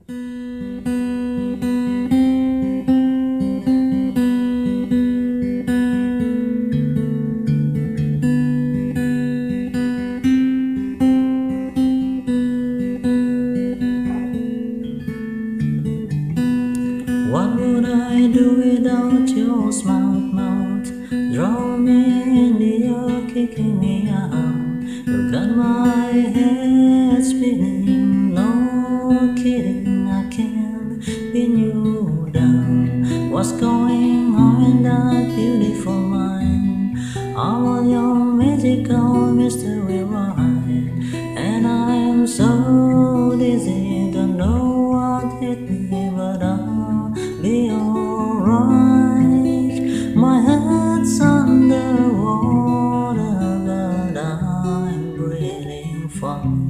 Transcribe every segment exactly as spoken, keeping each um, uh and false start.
What would I do without your smart mouth? Draw me in the air, kicking me out. You got my head spinning, no kidding, I can't pin you down. What's going on in that beautiful mind? I'm on your magical mystery ride, and I'm so dizzy, don't know what hit me, but I'll be alright. My head's underwater, but I'm breathing fine.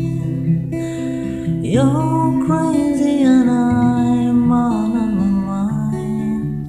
You're crazy and I'm out of my mind,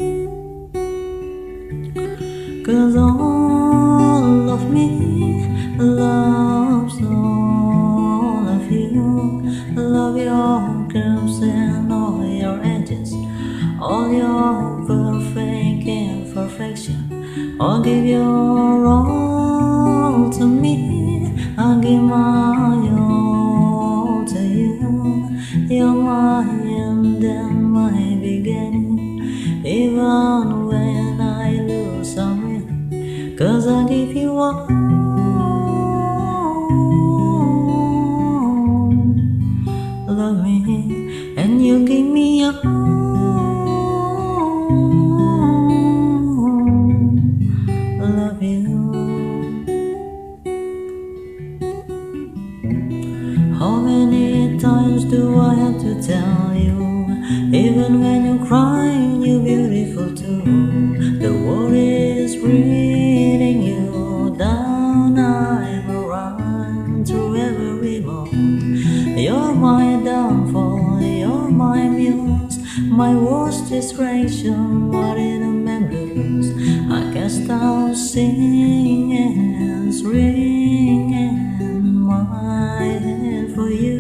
'cause all of me loves all of you. Love your curves and all your edges, all your perfect imperfection. I'll give your all to me, I'll give my all to you. You're my end and my beginning, even when I lose I'm winning, 'cause I give you all. Love me and you give me all. Love you. How many times do I have to tell you? Even when you're crying, you're beautiful too. The world is reading you down. I'm around through every moment. You're my downfall, you're my muse, my worst distraction, my rhythm and blues. I can't stop singing, ringing my head for you.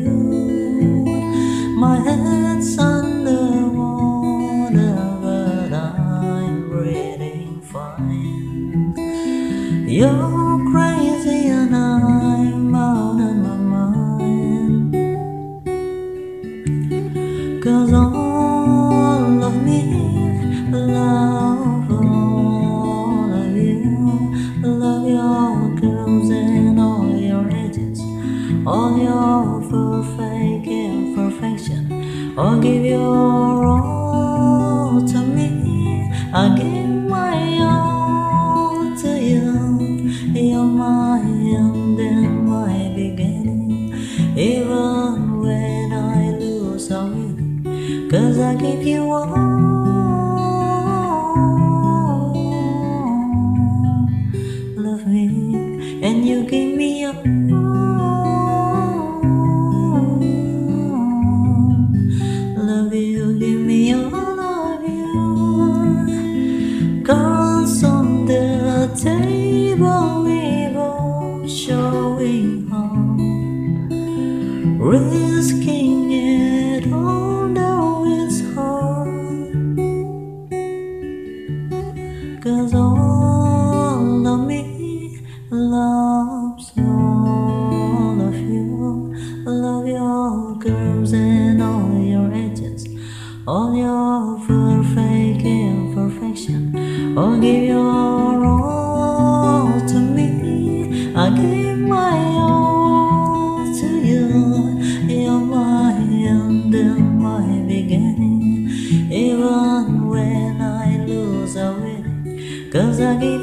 My head's underwater, but I'm breathing fine. You're crazy and I'm out of my mind, 'cause all of me love all of you. Love your curves and all your edges, all your perfect imperfection. I'll give your all to me, I'll give my all to you. You're my end and my beginning, even when I lose I win, 'cause I give you all. Love me and you give me all. Love you, give me all of you. Cards on the table, we both showing how, risking it all, though it's hard. 'Cause all of me loves all of you. Love your curves and all your edges, all your perfect imperfection. I'll give your all to me, I give my all to you. You're my end and my beginning, even when I lose I win, 'cause I give